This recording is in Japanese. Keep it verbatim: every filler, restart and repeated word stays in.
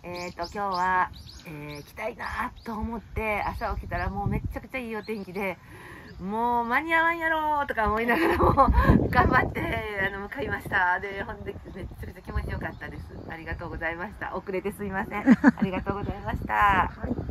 えっと今日は、えー、行きたいなと思って朝起きたらもうめっちゃくちゃいいお天気で、もう間に合わんやろとか思いながらも頑張ってあの向かいました。で、ほんでめっちゃくちゃ気持ちよかったです。ありがとうございました。遅れてすいません。ありがとうございました。